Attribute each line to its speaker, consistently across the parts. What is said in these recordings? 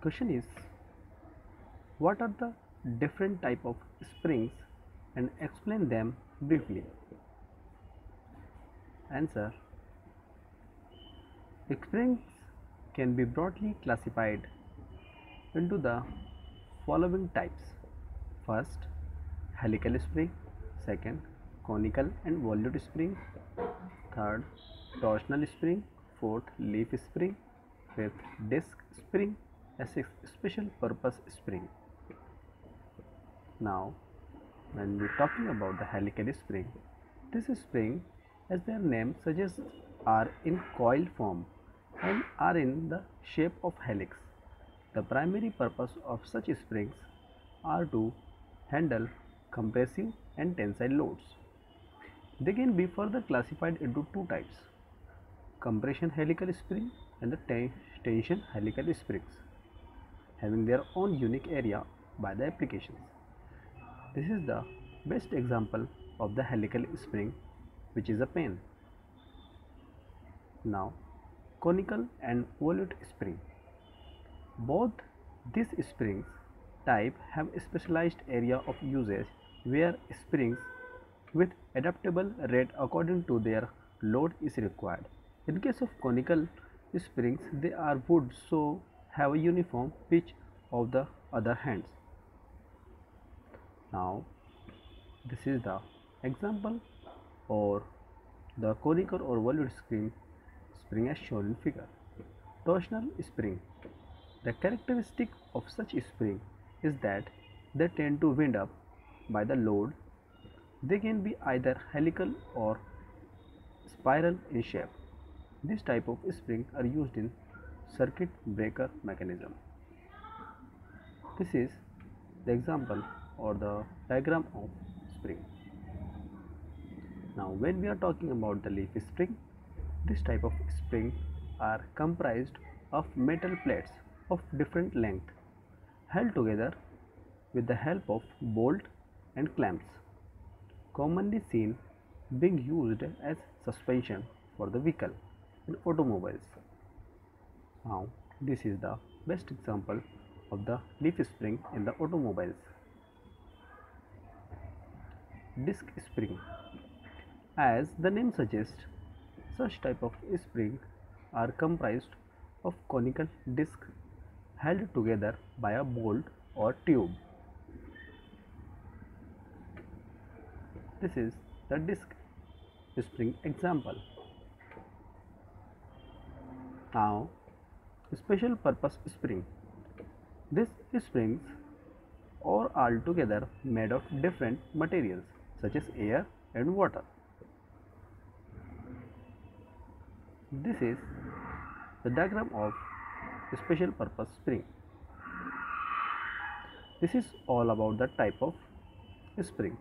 Speaker 1: Question is, what are the different type of springs and explain them briefly. Answer. Springs can be broadly classified into the following types. First, helical spring. Second, conical and volute spring. Third, torsional spring. Fourth, leaf spring. Fifth, disc spring. And sixth, special purpose spring. Now, when we are talking about the helical spring, this spring, as their name suggests, are in coil form and are in the shape of helix. The primary purpose of such springs are to handle compressive and tensile loads. They can be further classified into two types: compression helical spring and the tension helical springs, having their own unique area by the applications. This is the best example of the helical spring, which is a pen. Now, conical and volute spring. Both these springs type have a specialized area of usage where springs with adaptable rate according to their load is required. In case of conical springs, they are wood, so have a uniform pitch of the other hands. Now, this is the example or the conical or volute spring as shown in figure. Torsional spring. The characteristic of such spring is that they tend to wind up by the load. They can be either helical or spiral in shape. This type of spring are used in circuit breaker mechanism. This is the example or the diagram of spring. Now, when we are talking about the leaf spring, this type of spring are comprised of metal plates of different length held together with the help of bolt and clamps, commonly seen being used as suspension for the vehicle in automobiles. Now, this is the best example of the leaf spring in the automobiles. Disc spring. As the name suggests, such type of spring are comprised of conical disc held together by a bolt or tube. This is the disc spring example. Now, special purpose spring. These springs are altogether made of different materials such as air and water. This is the diagram of special purpose spring. This is all about the type of springs.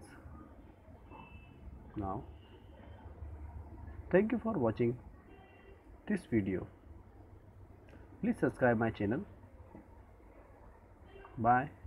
Speaker 1: Now, thank you for watching this video. Please subscribe my channel. Bye.